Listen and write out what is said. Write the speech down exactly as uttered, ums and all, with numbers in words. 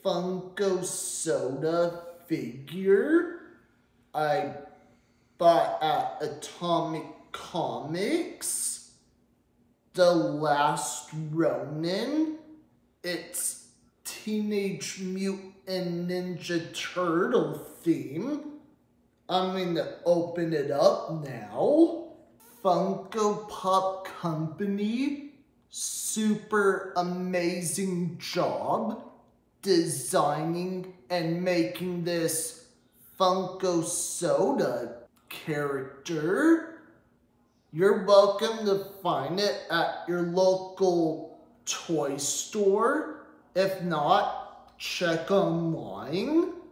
Funko soda figure I bought at Atomic Comics. The Last Ronin. It's Teenage Mutant Ninja Turtle theme. I'm gonna open it up now. Funko Pop Company, super amazing job designing and making this Funko soda character. You're welcome to find it at your local toy store. If not, check online.